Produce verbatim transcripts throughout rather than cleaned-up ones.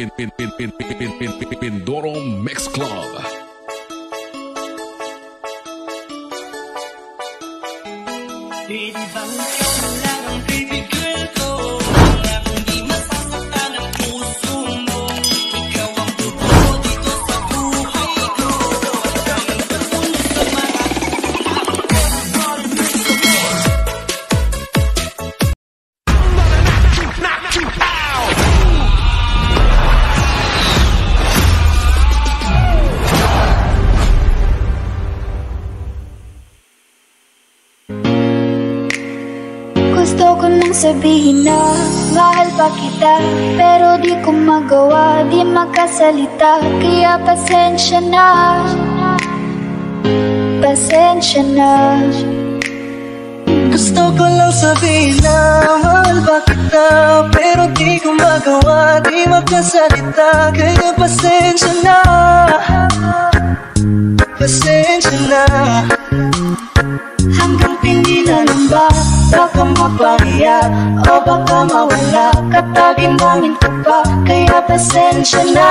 Pin Pin Pin Pin Pin Pin Pin Pin Pindoro Mix Club. Gusto ko nang sabihin na mahal pa kita, pero di ko magawa, di makasalita. Kaya pasensya na, pasensya na. Gusto ko lang sabihin na mahal pa kita, pero di ko magawa, di makasalita. Kaya pasensya na, pasensya na. Hanggang pinila lang ba? Baka mapahiya o baka mawala, katagin namin ko pa. Kaya pasensya na,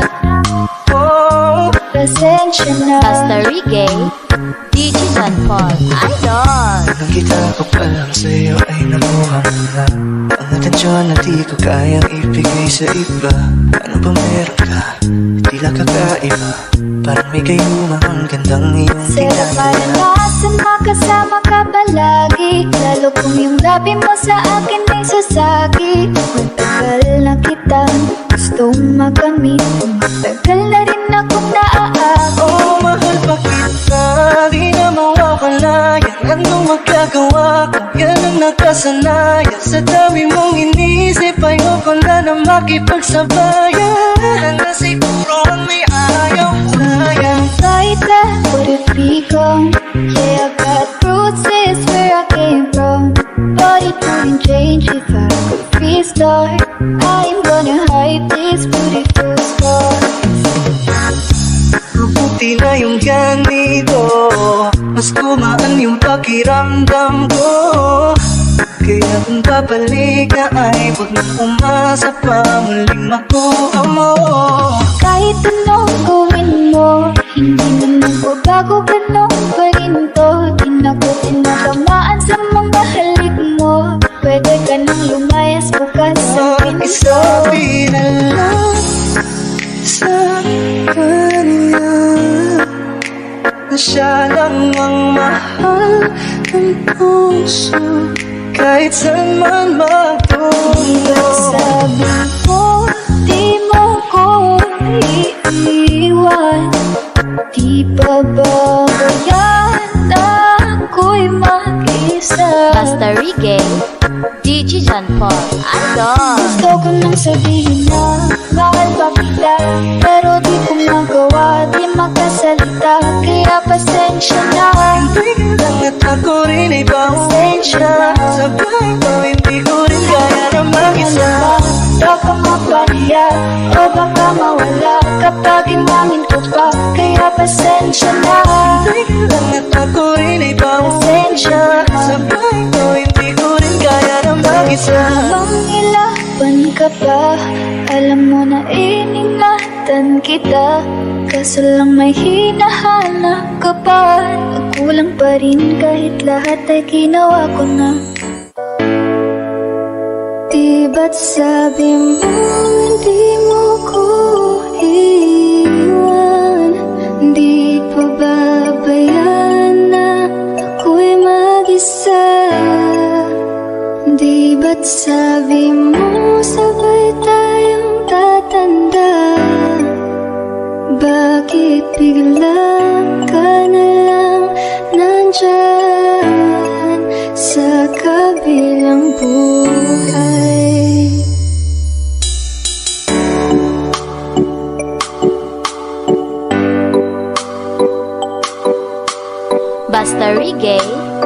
oh, pasensya na. Basta Reggae, D J John Paul, Idol. Nakita ko pa lang sa'yo ay namuha mo na ang atensyon na di ko kayang ibigay sa iba. Ano ba meron ka? Tila kakaiba, parang may gayuma ang gandang iyong Sarap maranasan makasama ka palagi, lalo kung yung labi mo sa akin ay sasaki. Matagal na kitang gustong makamit, matagal na rin akong naaakit. Oh, mahal pa kita, di na mawawala. Yan anong magagawa ko, yan ang nakasanayan. Sa dami mong inisip, ayoko na na makipagsabayan. Na siguro ang may ayaw sayang. Like that, what if we come? Yeah, I got roots, is where I came from, but it wouldn't change if I could restart. I'm gonna hide this beautiful scars. Mabuti na yung ganito, mas gumaan yung pakiramdam ko. Kaya kung babalik ka ay huwag nang umasa pa muling makuha mo. Kahit anong gawin mo, hindi na magbabago, ganun pa rin to. Di na ko tinatamaan sa mga halik mo. Pwede ka nang lumayas bukas sa pinto. Isabi na lang sa kanya na siya lang ang mahal ng puso, kahit saan man magtungo. Sabi mo, di mo ko iiwan, di pa ba yan ako'y mag-isa. Basta Reggae, D J John Paul, Idol. Gusto ko nang sabihin na mahal pa kita, pero di ko magawa, di makasalita. Kaya pasensya na, Hindi lang at ako rin ay pasensya bawal. Sa bahay ko hindi ko rin kaya na mag-isa. Baka mapahiya o baka mawala, kapag inamin ko pa. Kaya pasensya na, Hindi lang at ako rin ay bawal. pasensya. Sa bahay ko hindi ko rin kaya na mag-isa. Mangilapan ka pa, alam mo na iningatan kita, kaso lang may hinahanap ka pa. Nagkulang pa rin kahit lahat ay ginawa ko na. Di ba't sabi mo hindi mo ko iwan? Di pa babayaan na ako'y mag-isa? Di ba't sabi mo sabay tayong tatanda? Bakit bigla ka na lang nandyan sa kabilang buhay? Basta Reggae,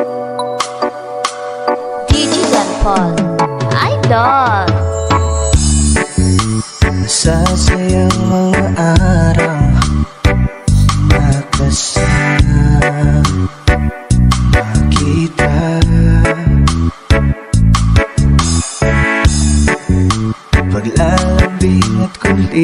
D J John Paul, Idol. Masasayang mga araw nakasama kita. Paglalambing at kulit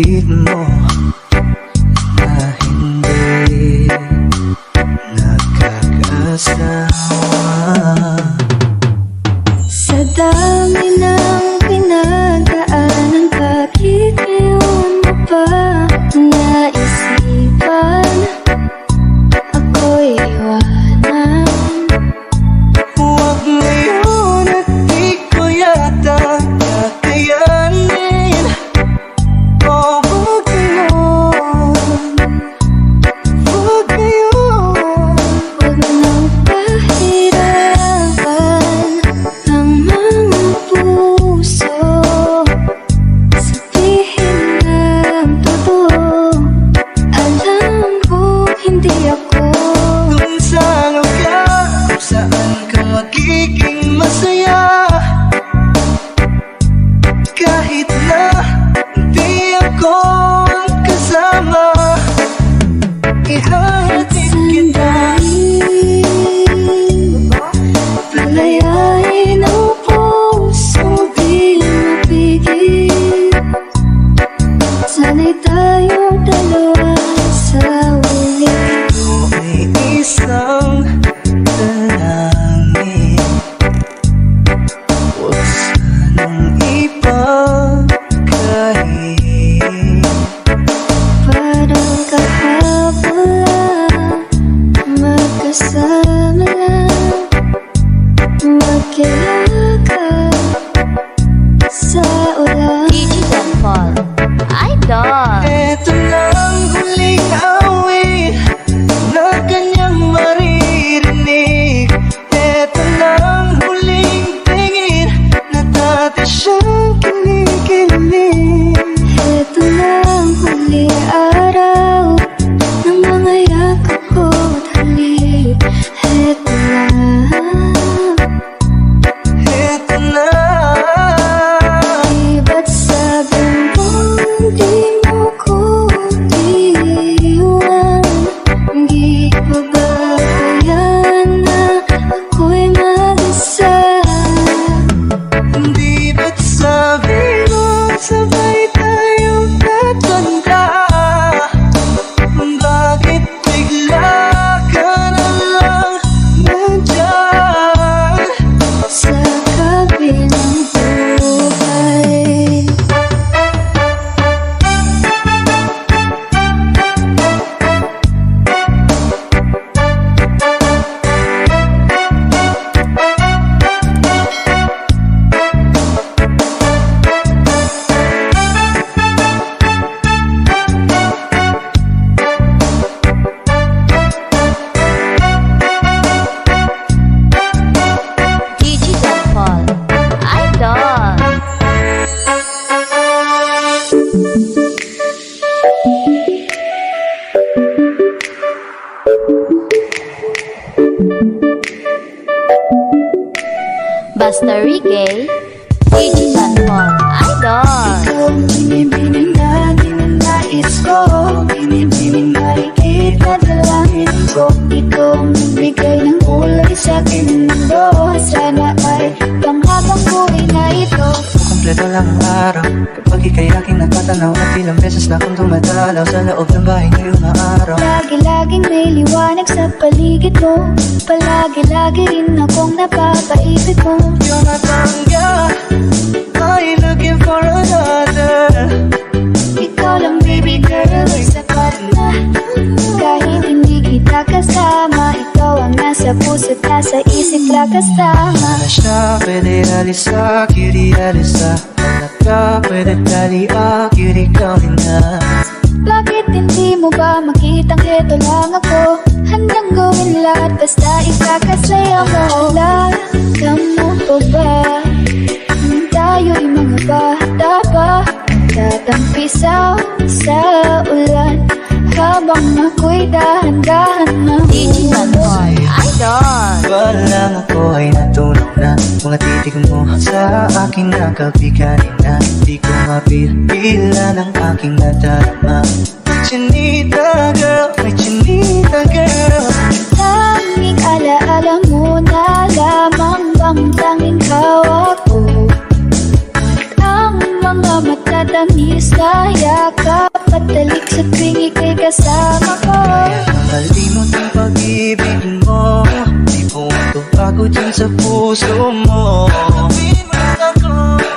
Master Ricky, D J John Paul, Idol. Ikaw ang binibining na ninanais ko, binibining nakikita dalangin ko. Ikaw ang nagbigay ng kulay sa aking mundo. Sana ay panghabang buhay na ito. Kumpleto lang ang araw kapag ika'y aking natatanaw. At ilang beses na akong dumadalaw sa loob ng bahay ngayong araw. Lagi-laging may liwanag sa paligid mo. Palagi-lagi rin akong napapaisip mo. Yung matangga, are you looking for another? Ikaw lang baby girl, ay sapat na. Kahit hindi kita kasama, ikaw ang nasa puso't nasa isip lakas tama. Na siya pwede alisa, cutie alisa. Wala ka pwede taliak, cutie ikaw rin na. Bakit hindi mo ba makitang heto lang ako? Handang gawin lahat basta ikakasaya mo. Alaga mo pa ba? Tayo'y mga bata pa, tatampisaw sa ulan habang ako'y dahan-dahan na D J John Paul, Idol. Walang ako ay natunaw na. Mga titig mo sa aking nakabiganin na. Di ko mapipila ng aking nadarama. Chinita girl, my chinita girl. Tanging alaala mo na lamang bang tanging hawak ko. At ang mga matatamis na yakap at talik sa tuwing ika'y kasama ko. Kaya makalimot ang pag-ibig mo. Di po ito bago dyan sa puso mo. Pinulit ako,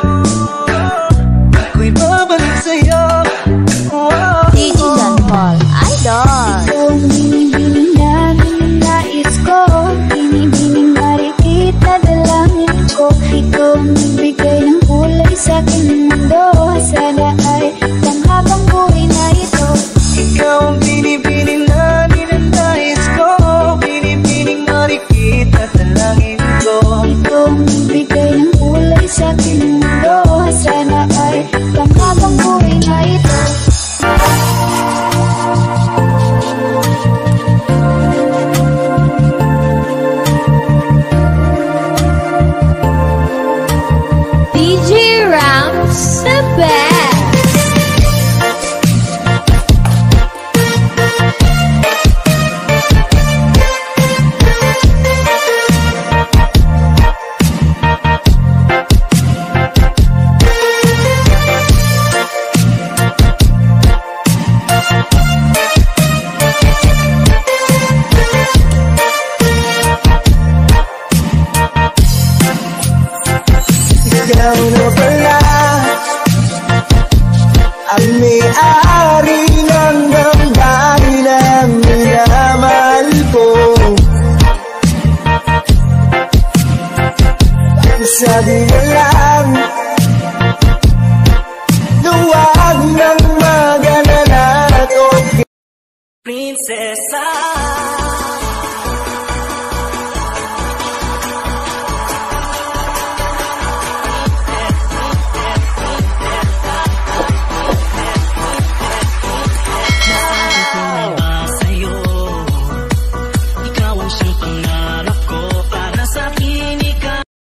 ako'y babalik sa'yo. D J John Paul, Idol. Ikaw ang binibining na ninanais ko, binibining marikita dalangin ko. Ikaw ang nagbigay ng kulay sa aking mundo. Sana ay panghabang buhay na ito. Ikaw ang binibining na ninanais ko, binibining marikita dalangin ko. Ikaw ang nagbigay ng kulay sa aking mundo. Sana ay panghabang buhay na ito. D J Rams, the best. Ikaw na pala ang may-ari ng damdamin na minamahal ko. Sa dilim